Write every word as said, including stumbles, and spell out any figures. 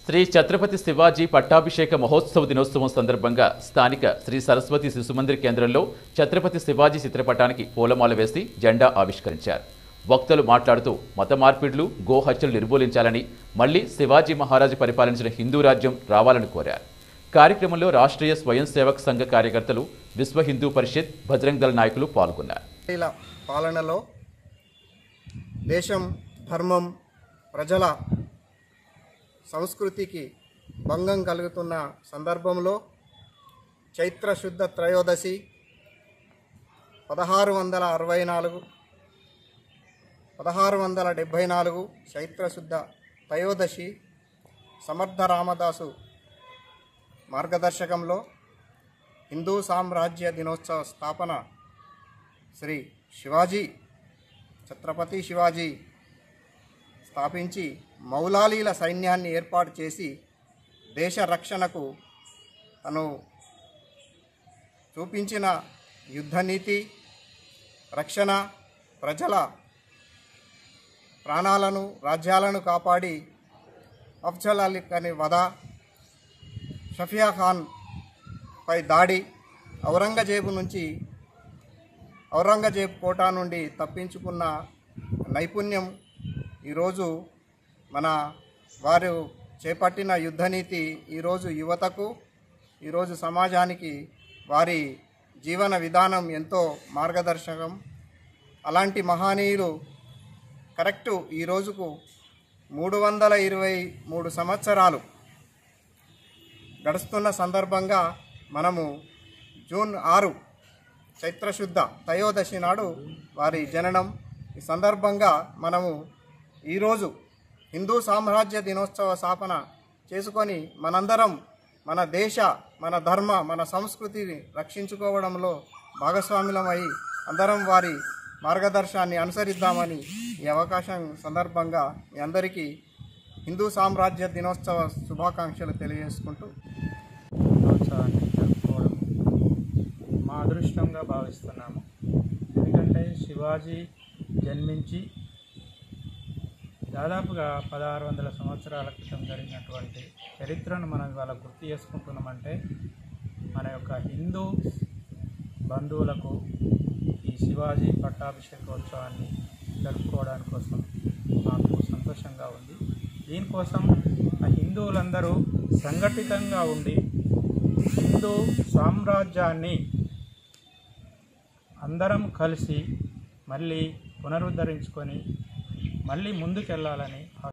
శ్రీ ఛత్రపతి శివాజీ పట్టాభిషేక మహోత్సవ దినోత్సవం సందర్భంగా స్థానిక శ్రీ సరస్వతి శిశుమందిర్ కేంద్రంలో ఛత్రపతి శివాజీ చిత్రపటానికి పూలమాల వేసి జెండా ఆవిష్కరించారు. వక్తలు మాట్లాడుతూ మత మార్పిడులు, గోహత్యలు నిర్మూలించాలని, మళ్లీ శివాజీ మహారాజు పరిపాలించిన హిందూ రాజ్యం రావాలని కోరారు. కార్యక్రమంలో రాష్ట్రీయ స్వయం సేవక్ సంఘ కార్యకర్తలు, విశ్వ హిందూ పరిషత్, బజరంగ్ దళ నాయకులు పాల్గొన్నారు. పాలనలో దేశం, ధర్మం, ప్రజల సంస్కృతికి భంగం కలుగుతున్న సందర్భంలో చైత్ర శుద్ధ త్రయోదశి పదహారు వందల అరవై నాలుగు పదహారు వందల డెబ్భై నాలుగు చైత్ర శుద్ధ త్రయోదశి సమర్థ రామదాసు మార్గదర్శకంలో హిందూ సామ్రాజ్య దినోత్సవ స్థాపన శ్రీ శివాజీ ఛత్రపతి శివాజీ స్థాపించి మౌలాలీల సైన్యాన్ని ఏర్పాటు చేసి దేశ రక్షణకు తను చూపించిన యుద్ధనీతి, రక్షణ, ప్రజల ప్రాణాలను, రాజ్యాలను కాపాడి అఫ్జల్ అలీ ఖాన్ వధ, షఫియా ఖాన్ పై దాడి, ఔరంగజేబు నుంచి ఔరంగజేబ్ కోటా నుండి తప్పించుకున్న నైపుణ్యం ఈరోజు మన వారు చేపట్టిన యుద్ధనీతి ఈరోజు యువతకు, ఈరోజు సమాజానికి వారి జీవన విధానం ఎంతో మార్గదర్శకం. అలాంటి మహనీయులు కరెక్టు ఈ రోజుకు మూడు వందల ఇరవై మూడు సంవత్సరాలు గడుస్తున్న సందర్భంగా మనము జూన్ ఆరు చైత్రశుద్ధ త్రయోదశి నాడు వారి జననం. ఈ సందర్భంగా మనము ఈరోజు హిందూ సామ్రాజ్య దినోత్సవ స్థాపన చేసుకొని మనందరం మన దేశ, మన ధర్మ, మన సంస్కృతిని రక్షించుకోవడంలో భాగస్వాములమై అందరం వారి మార్గదర్శనాన్ని అనుసరిద్దామని ఈ అవకాశం సందర్భంగా మీ అందరికీ హిందూ సామ్రాజ్య దినోత్సవ శుభాకాంక్షలు తెలియజేసుకుంటూ దినోత్సవాన్ని జరుపుకోవడం మా అదృష్టంగా భావిస్తున్నాము. ఎందుకంటే శివాజీ జన్మించి దాదాపుగా పదహారు వందల సంవత్సరాల క్రితం జరిగినటువంటి చరిత్రను మనం ఇవాళ గుర్తు చేసుకుంటున్నామంటే మన యొక్క హిందూ బంధువులకు ఈ శివాజీ పట్టాభిషేకోత్సవాన్ని జరుపుకోవడానికి కోసం మాకు సంతోషంగా ఉంది. దీనికోసం ఆ హిందువులందరూ సంఘటితంగా ఉండి హిందూ సామ్రాజ్యాన్ని అందరం కలిసి మళ్ళీ పునరుద్ధరించుకొని మళ్ళీ ముందుకెళ్ళాలని